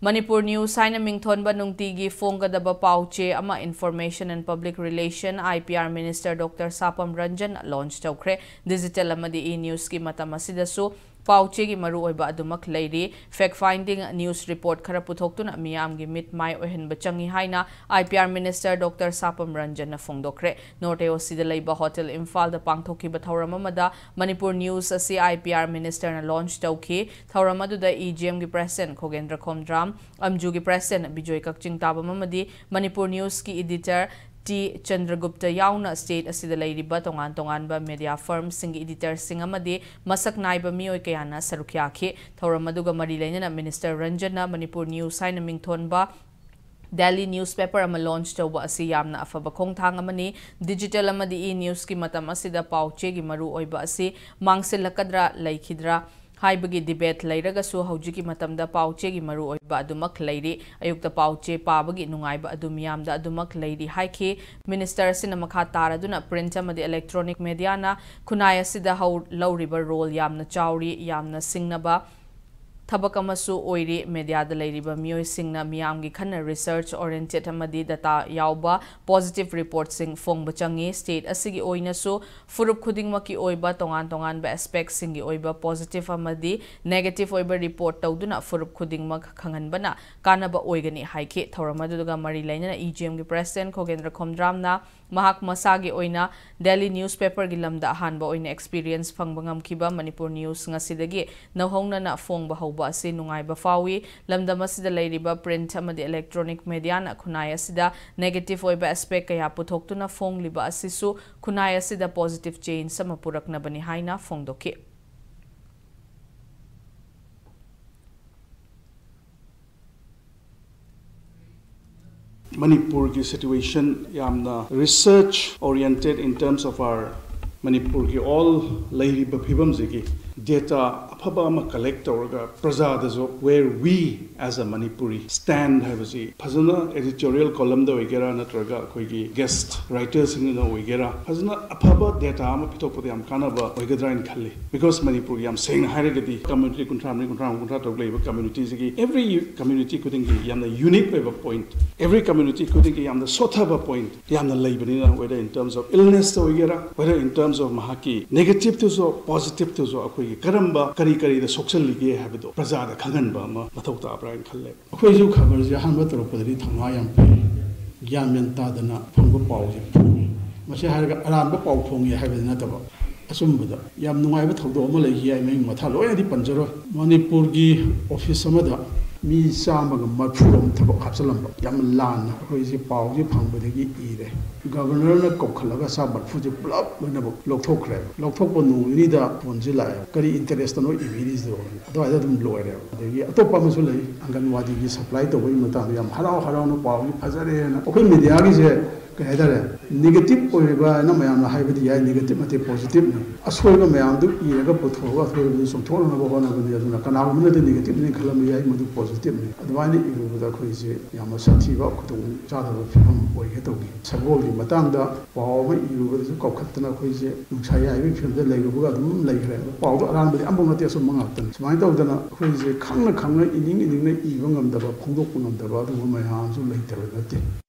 Manipur News Saina Mingthon Banungtigi Fongadaba Pauche Ama Information and Public Relation IPR Minister Dr. Sapam Ranjan launched Tokre Digital Amadi E-News ki Matamasidasu Pauche gi maru oiba adumak leiri fact finding news report khara puthoktu miyam gi mit mai ohen bachangi haina IPR Minister Dr. Sapam Ranjan na fongdokre Norte Osida leiba Hotel Imphal da pangthoki ba thauramamada Manipur News asi IPR Minister na launch tauki thauramadu da EGM gi President Khogendra Khomdram Amju gi President Bijoy Kakching tabamamadi Manipur News ki editor T. Chandragupta Yauna State asida leiriba tongan ba media firms sing editor singamadi masak naiba mioi kayana sarukyakhi thoramaduga mari leina Minister Ranjan na Manipur News Saina Mingthon ba Daily newspaper ama launch tawba asi yamna afaba khongthang amani digital amadi e-news ki matam asida pauche gi maru oiba asi mangsilakadra laikhidra Haibagi debate lairagasu haujiki matamda pauche gi maru oiba adumak lairi ayukta pauche pabagi nungaiba adumiyamda adumak lairi haiki minister sina makha taraduna print amadi electronic media na kunaya sida hau lauriba role yamna chauri yamna singnaba Tabakamasu oiri media da lairiba mioi singna miyamgi khana research oriented amadi data yauba positive reports sing fong bachangi state asigi oina su furup khudingmaki oiba tongan ba aspects singi oiba positive amadi negative oiba report tawduna furup khudingmak khanganbana kanaba oigani haike thoramaduga mari laina EGM gi president Khogendra Khomdram na mahak masagi oina Daily newspaper gi lamda hanba oina experience fangbangam kiba Manipur News ngasidagi nawhongna na fong bahauba asi nungaiba fawi lamda masida leiriba print amadi electronic media na khunaya sida negative oiba aspect kaya puthoktuna fong liba asisu khunaya sida positive change sama purakna bani haina fongdoki Manipur ki situation yamna research oriented in terms of our Manipur ki all lairi bapibam ziki data apaba ama collect orga prajadazo where we as a Manipuri stand habasi phazana editorial column da wegera natraga koigi guest writers in no wegera phazana apaba data ama pitopodi am kanaba wegadra in khalli because Manipur yam saying hairagadi community kuntra togleba community ziki every community kuding yamna unique web point every community kuding yamna sothaba point yamna laibani whether in terms of illness to wegera whether in terms of mahaki negative to so positive to so karamba kari da social lige habdo prajada khanganba ma mathau ta apra khalle akhoi ju khabar je hanba toro padri thama yam pe gyamyan ta dana phangba paw je mase harga aranba paw phongi habina taba asumbuda yam nungai ba thawdo ma lei hi ai mai matha loya di panjaro Manipur gi office amada mi samaga marfurom thaba khapsalam yam lan akhoi je paw je phangbadagi ire governor na kokhalaga sa marfu je plap na bo lokthokre lokthokpo nu da ponjila kari interest no ibiris do do ada dum loire de atopa masu lei anganwadi gi supply to bai mata yam harau no paw ni phajare na akhoi media gi je kaidare negative oiba na mayam na haibadi ya negative mate positive na asoi ba mayam du iraga pothoga asoi du somthona na bo na bani aduna kana umna de negative ni khalam ya madu positive ni adwani iru da khoi je yam sathi ba khudung cha da phim oige to gi sabol matangda paw iru su kokhatna khoi je nungsaya ai phim da leiruga dum leigre paw da ran badi ambong na te so mangatan smai tawdana khoi je khangna ining na iba ngam da ba phongdok ngam da ba du mayam su leitara nate